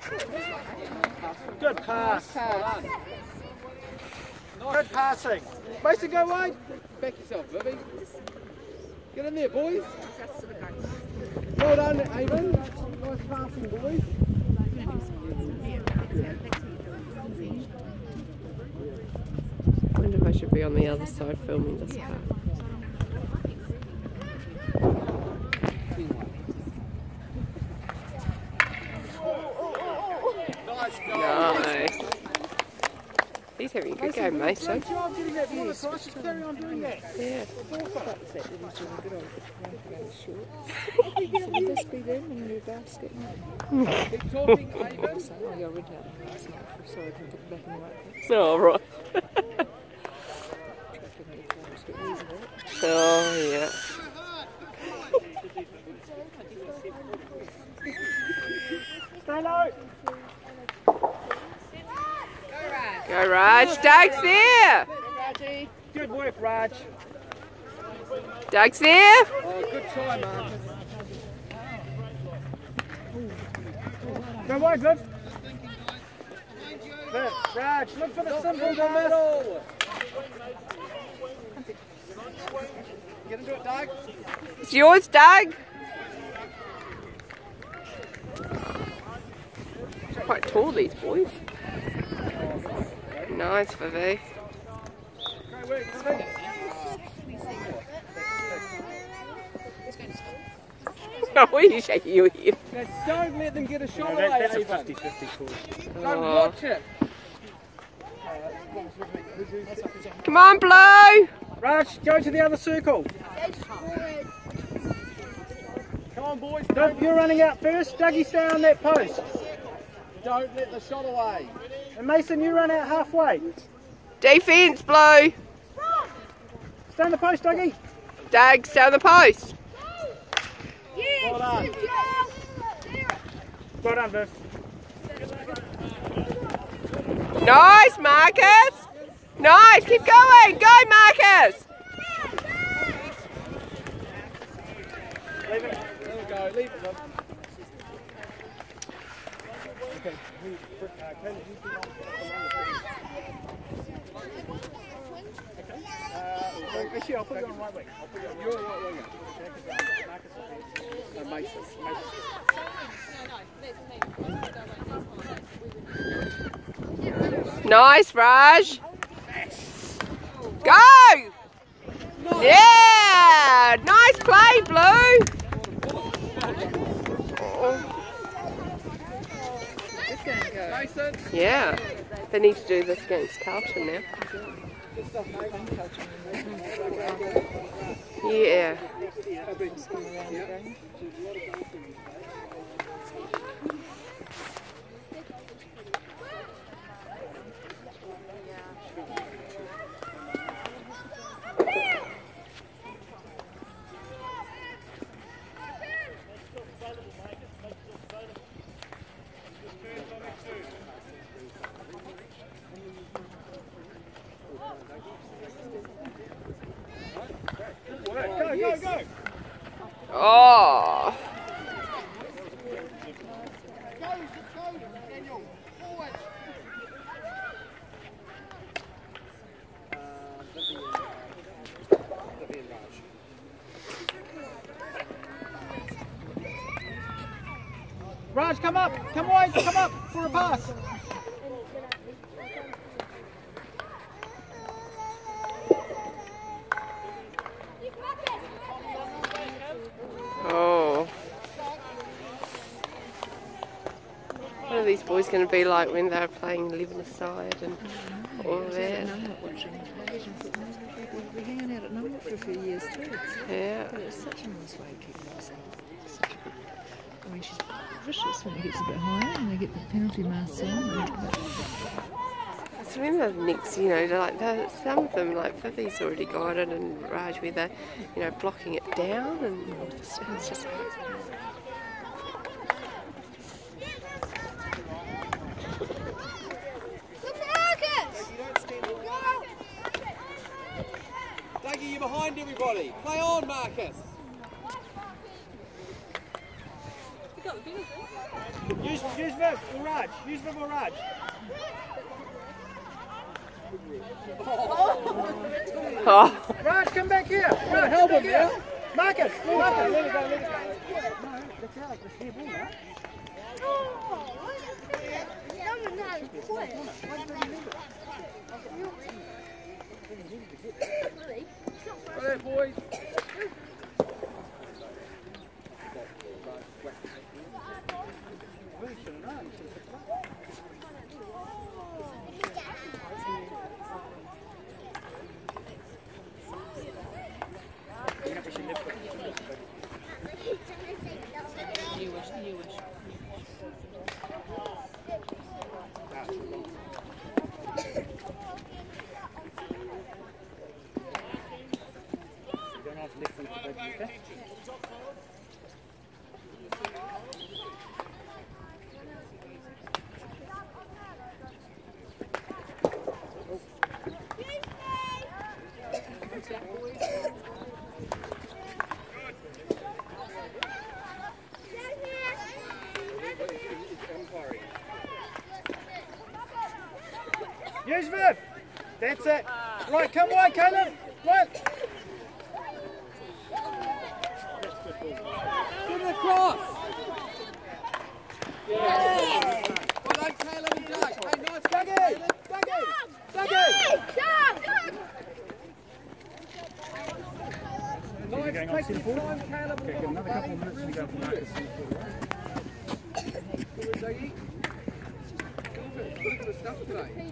Good pass. Good passing. Mason, go wide. Back yourself, Vivi. Get in there, boys. Well done, Avon. Nice passing, boys. I wonder if I should be on the other side filming this part. Nice. He's having a good game, Mason. Good job getting that ball across. Just carry on doing that. Yeah. Just be them in your basket. Keep talking, Avon. I got rid of it last night so I can put it back in the right place. Oh, right. Get easy with it. Oh, yeah. Stay low. Go, Raj. Doug's there. Good work, Raj. Doug's there. Oh, good try, Marcus. Go wide, Viv. Viv, Raj, look for the simple middle. Get into it, Doug. It's yours, Doug. They're quite tall, these boys. Nice, Vivi. Great work, Viv. Oh, what are you shaking your head? Now, don't let them get a shot No, away, that's a Avon. 50-50 call. Don't Oh. watch it. Come on, Blue. Raj, go to the other circle. Come on, boys. Don't, you're running out first. Dougie, stay on that post. Don't let the shot away. And Mason, you run out halfway. Defense, Blue. Stay on the post, Dougie. Doug, stay on the post. Well done. Well done, Viv. Nice, Marcus. Nice, keep going. Go, Marcus. Leave it. There we go. Leave it, Viv. Okay. Actually, I'll put you on right wing. I'll put you on You're a right winger. No, Mason. Nice, Raj. Go. Yeah. Nice play, Blue. It's going to go. Mason. Yeah. They need to do this against Carlton now. Yeah. Go, go, go. Oh. Raj, come up. Come wide. Come up for a pass. Oh. What are these boys going to be like when they're playing 11-a-side and all of that? We're hanging out at Number for a few years too. Yeah. But it's such a nice way of keeping us in. I mean, she's vicious when it gets a bit higher and they get the penalty marks on. So when the next, you know, like some of them, like Vivi's already got it, and Raj, where they're, you know, blocking it down, and it's just. Dougie, you're behind everybody. Play on, Marcus. You got the benefit. Use Viv or Raj. Use Viv or Raj. Oh. Raj, come back here. Raj, Help come him, back here. yeah? Marcus, Marcus. Let it go, let it go. No, that's Alex. That's the ball now. Go there, boys. Use Viv. That's it. Right, come away, Caleb. Right. Give it across. Yeah. Well done, Caleb and Doug. Hey, nice Dougie. Dougie. Nice, take your time, Caleb. Okay, got another couple of minutes to go for Marcus. Good, Dougie. Look at the stuff today.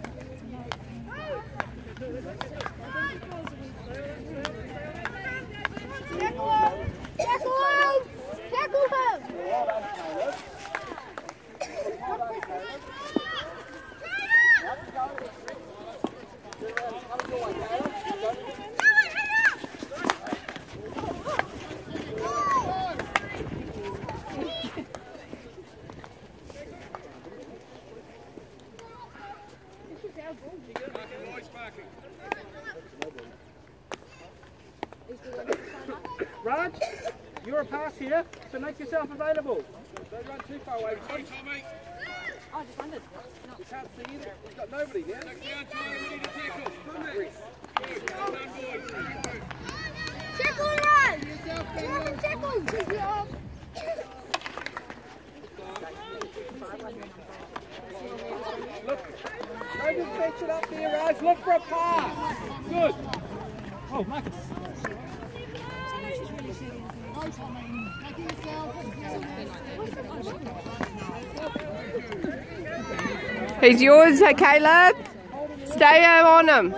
Raj, you're a pass here, so make yourself available. Don't run too far away. Tommy. I just wondered. You can't see it. We've got nobody now. Look, don't just fetch it up there, Raj. Look for a pass. Good. Oh, Marcus. He's yours, Caleb. Stay on him.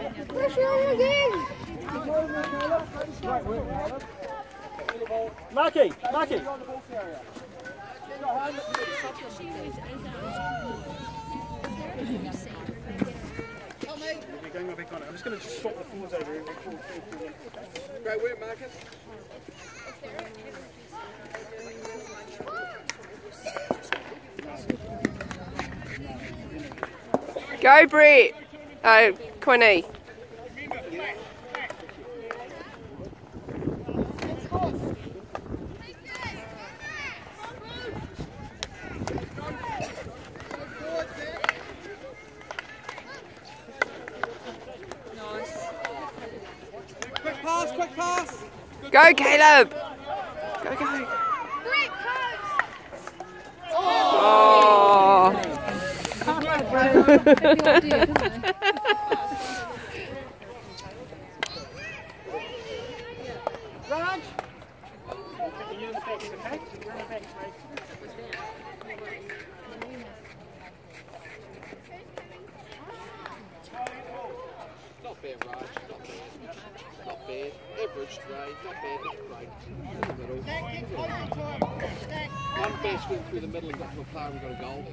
Marky, Marky. You're going back on it. I'm just going to swap the forwards over here. Great work, Marcus. Go, Brett. Oh, Quinny. Quick pass. Go, Caleb. Go, go. Oh. Raj. You're in the back, okay? You're in the back, mate. Not bad, Raj. Not bad. Not bad. Average today. Not bad. Not great. One bash went through the middle and got to a player and got a goal.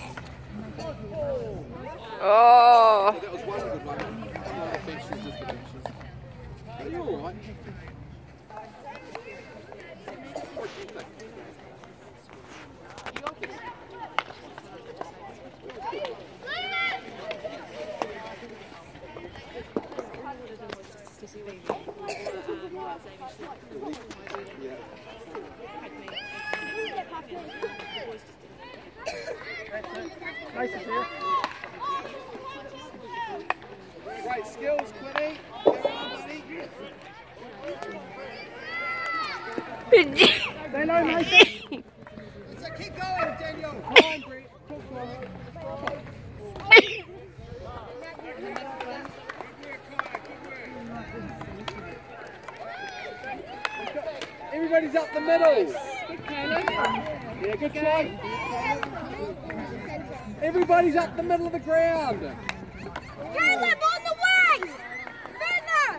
Oh. So that was one good one. Another bash was just the benches. Are you all right? What do you think? Mason's here. Great skills, Quinny. Stay low, Mason. Keep going, Daniel. Come on, Bree. Everybody's up the middle. Yeah, good try. Everybody's up the middle of the ground. Caleb, on the wing! Further!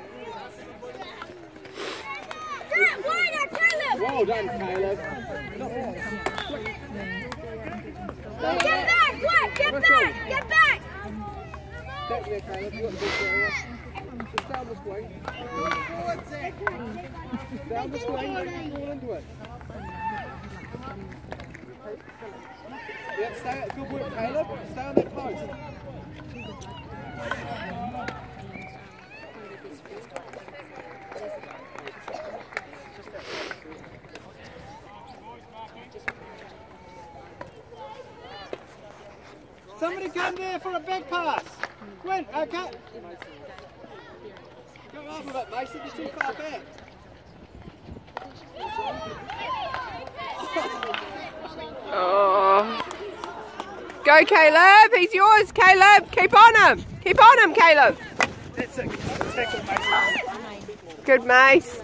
Get wider, Caleb! Well done, Caleb. Get back, what? Get back! Get back! Back there, Caleb. You've got the big area. Just down this way. Down this way, don't fall into it. Yeah, stay, good work, Caleb. Stay on that post. Somebody come there for a back pass. Quinn, okay. Go off of it, Mason. You're too far back. Oh. Go, Caleb. He's yours, Caleb. Keep on him. Keep on him, Caleb. That's it. Tackle, Mason. Good, Mace.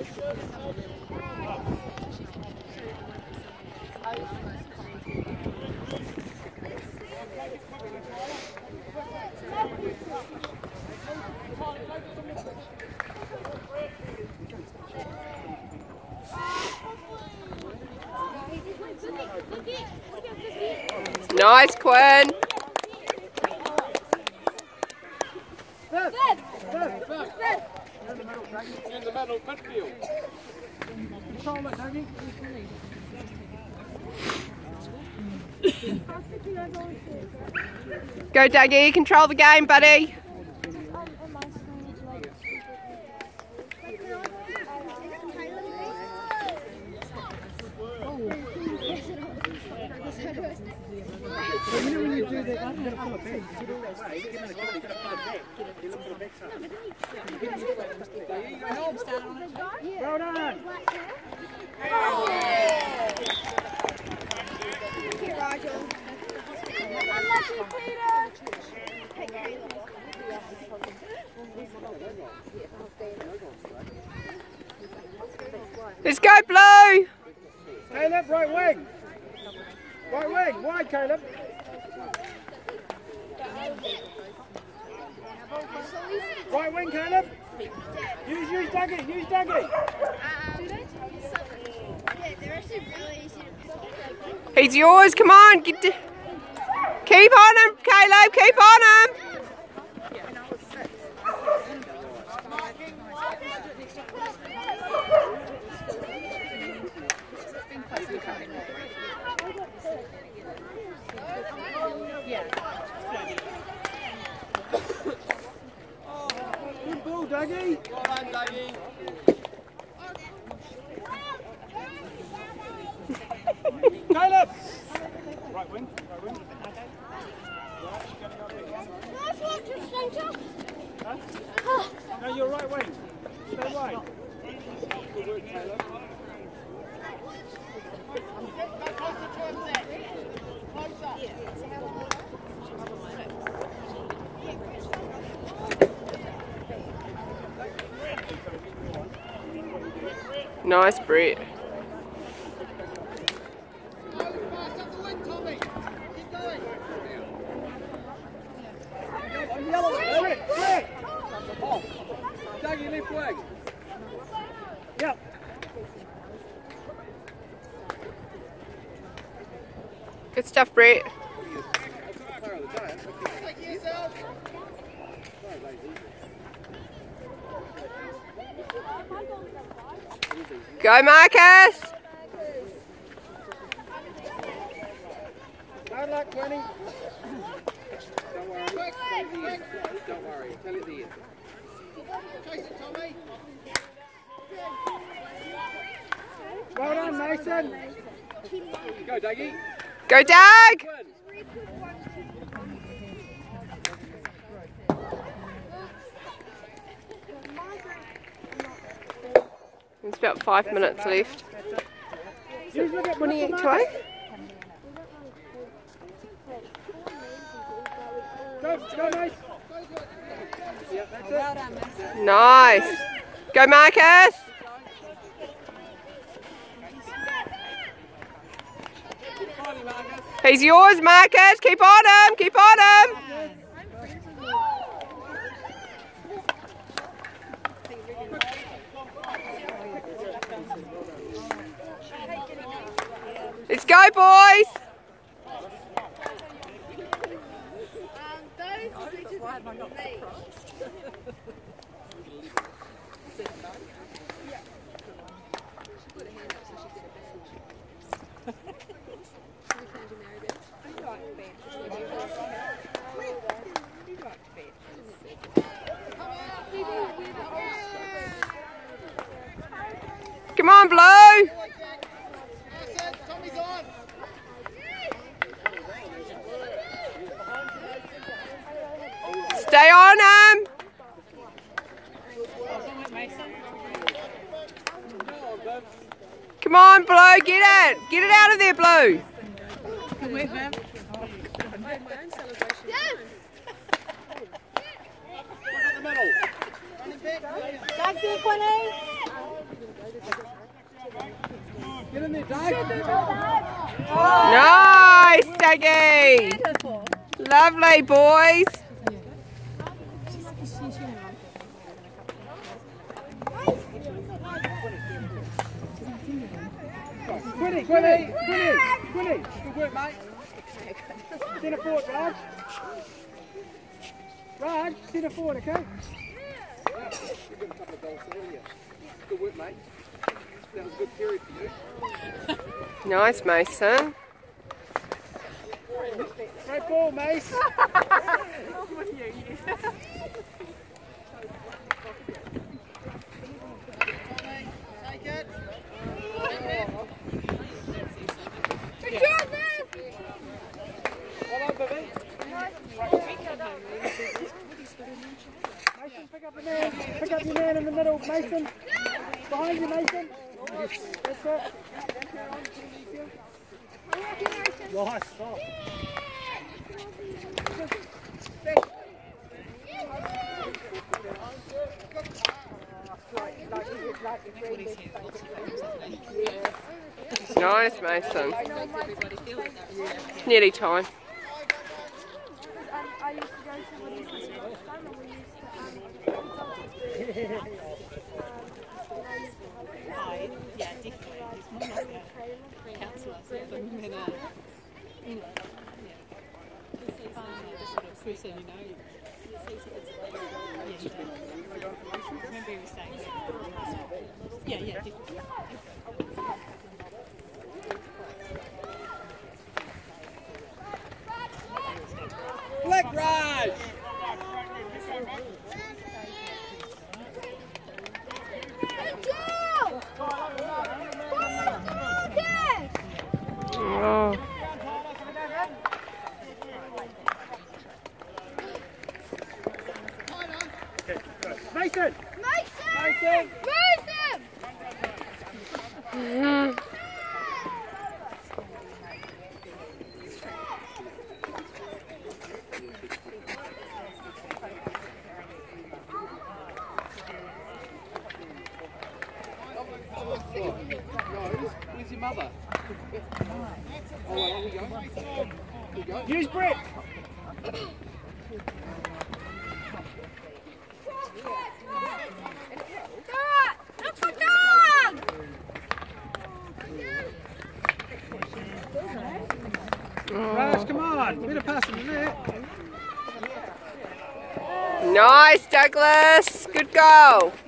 Nice, Quinn. In the middle, midfield. Control it, Dougie. Go, Dougie. Control the game, buddy. So you know when you do that, you've got to pull it back. You sit all that way, you're going to pull it back. You look for the back side. Well done. Let's go, Blue. Caleb, right wing. Right wing, wide, Caleb. Right wing, Caleb. Use Dougie, use Dougie. He's yours. Come on. Keep on him, Caleb. Keep on him. Good ball, Dougie. Well done, Dougie. Caleb. Right wing, right wing. Huh? No, you're right wing. Stay right. Good work, Caleb. Nice, Brett. Dougie, left wing. Yep. Good stuff, Brett. Go, Marcus. Good luck, Quinny. Don't worry. Don't worry. Tell it the end. Well done, Mason. Go, Dougie. Go, Doug. Win. about 5 minutes left. 20 each way. Go, mate. Yeah, that's it. Nice. Go, Marcus. He's yours, Marcus. Keep on him. Keep on him. Let's go, boys. Come on, Blue. Stay on him. Come on, Blue, get it. Get it out of there, Blue. Get in there, Doug. Nice, Dougie. Lovely, boys. Quinny. Good work, mate. Centre forward, Raj. Raj, centre forward, okay? Give him a couple of goals earlier. Good work, mate. That was a good period for you. Nice, Mason. Great ball, Mace. Take it. Well done, Bobby. Mason, pick up the man. Pick up your man in the middle, Mason. Behind you, Mason. That's it. Nice stop. Nice, Mason. It's nearly time. I used to go to one of these time and we used to Yeah, definitely. He's more like a counsellor sort of thing than a, you know, yeah. He sees the sort of person, you know. He sees it's yeah, he does. Remember he was saying that. Yeah, definitely. Flick, Raj! Oh. Mason! Mason! Mm. Where's your mother? Oh, well, here we go. Use Brett! Raj, come on. Better pass him in there. Nice, Douglas. Good goal.